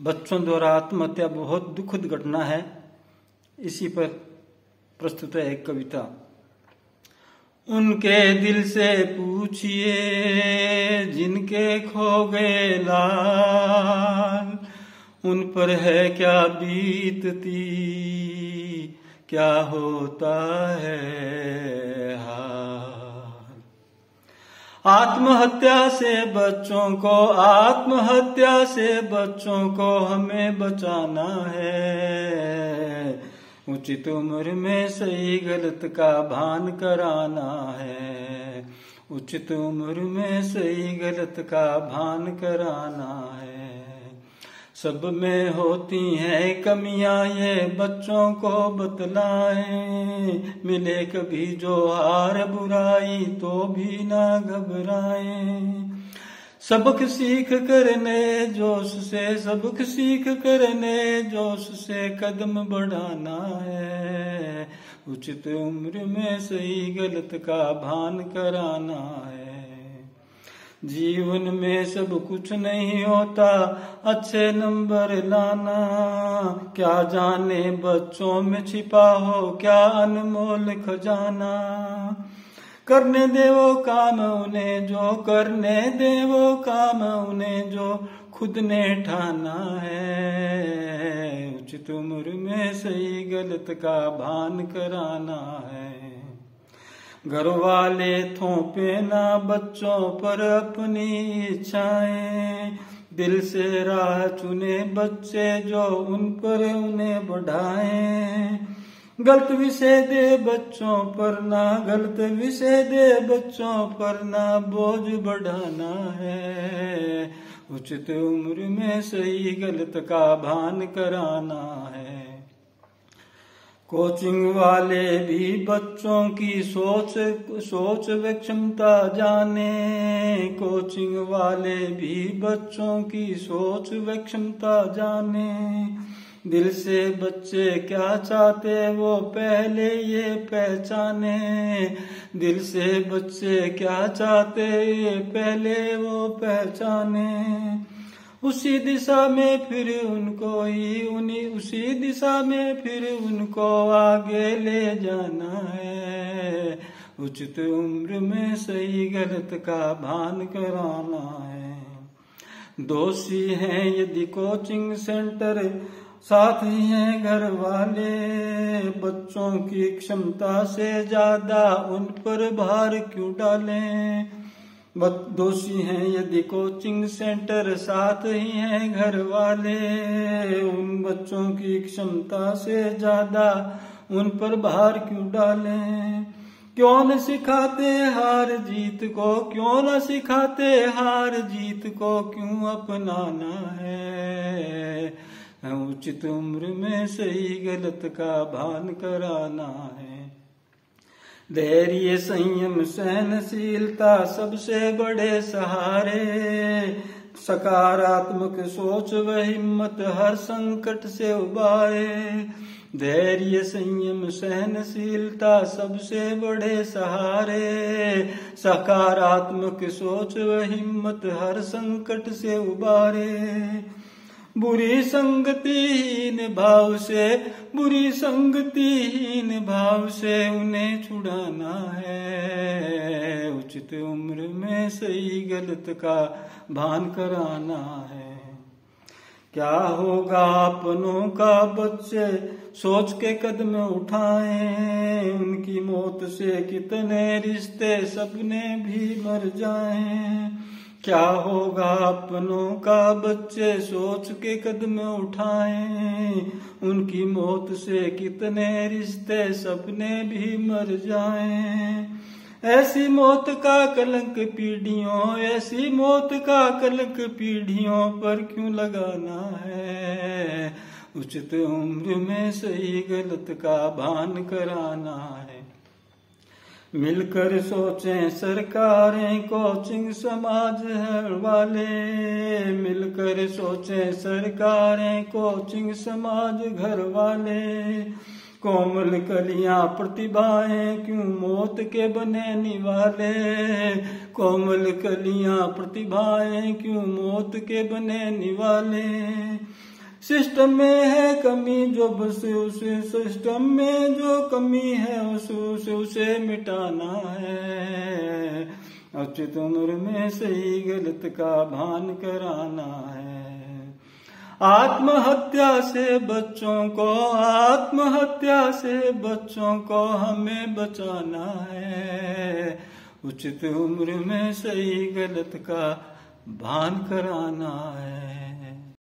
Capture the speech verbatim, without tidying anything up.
बच्चों द्वारा आत्महत्या बहुत दुखद घटना है। इसी पर प्रस्तुत है एक कविता। उनके दिल से पूछिए जिनके खो गए लाल, उन पर है क्या बीतती, क्या होता है हाल। आत्महत्या से बच्चों को, आत्महत्या से बच्चों को हमें बचाना है। उचित उम्र में सही गलत का भान कराना है। उचित उम्र में सही गलत का भान कराना है। सब में होती हैं कमियां ये बच्चों को बतलाएं। मिले कभी जो हार बुराई तो भी ना घबराएं। सबक सीख करने जोश से, सबक सीख करने जोश से कदम बढ़ाना है। उचित उम्र में सही गलत का भान कराना है। जीवन में सब कुछ नहीं होता अच्छे नंबर लाना। क्या जाने बच्चों में छिपा हो क्या अनमोल खजाना। करने दे वो काम उन्हें जो, करने दे वो काम उन्हें जो खुद ने ठाना है। उचित उम्र में सही गलत का भान कराना है। घर वाले थोपे ना बच्चों पर अपनी इच्छाएं। दिल से राह चुने बच्चे जो उन पर उन्हें बढ़ाएं। गलत विषय दे बच्चों पर ना, गलत विषय दे बच्चों पर ना बोझ बढ़ाना है। उचित उम्र में सही गलत का भान कराना है। कोचिंग वाले भी बच्चों की सोच सोच व क्षमता जाने। कोचिंग वाले भी बच्चों की सोच व क्षमता जाने। दिल से बच्चे क्या चाहते वो पहले ये पहचाने। दिल से बच्चे क्या चाहते ये पहले वो पहचाने। उसी दिशा में फिर उनको ही उन्हीं उसी दिशा में फिर उनको आगे ले जाना है। उचित उम्र में सही गलत का भान कराना है। दोषी हैं यदि कोचिंग सेंटर, साथ ही हैं घर वाले। बच्चों की क्षमता से ज्यादा उन पर भार क्यों डालें। दोषी हैं यदि कोचिंग सेंटर, साथ ही हैं घर वाले। उन बच्चों की क्षमता से ज्यादा उन पर भार क्यों डालें। क्यों न सिखाते हार जीत को, क्यों न सिखाते हार जीत को क्यों अपनाना है। उचित उम्र में सही गलत का भान कराना है। धैर्य संयम सहनशीलता सबसे बड़े सहारे। सकारात्मक सोच व हिम्मत हर संकट से उबारे। धैर्य संयम सहनशीलता सबसे बड़े सहारे। सकारात्मक सोच व हिम्मत हर संकट से उबारे। बुरी संगतिहीन भाव से, बुरी संगतिहीन भाव से उन्हें छुड़ाना है। उचित उम्र में सही गलत का भान कराना है। क्या होगा अपनों का बच्चे सोच के कदम उठाएं। उनकी मौत से कितने रिश्ते सपने भी मर जाएं। क्या होगा अपनों का बच्चे सोच के कदम उठाएं। उनकी मौत से कितने रिश्ते सपने भी मर जाएं। ऐसी मौत का कलंक पीढ़ियों, ऐसी मौत का कलंक पीढ़ियों पर क्यों लगाना है। उचित उम्र में सही गलत का भान कराना है। मिलकर सोचें सरकारें कोचिंग समाज वाले। मिलकर सोचें सरकारें कोचिंग समाज घर वाले। कोमल कलियां प्रतिभाएं क्यों मौत के बने निवाले। कोमल कलियां प्रतिभाएं क्यों मौत के बने निवाले। सिस्टम में है कमी जो बस उसे सिस्टम में जो कमी है उसे उसे उसे मिटाना है। उचित उम्र में सही गलत का भान कराना है। आत्महत्या से बच्चों को आत्महत्या से बच्चों को हमें बचाना है। उचित उम्र में सही गलत का भान कराना है।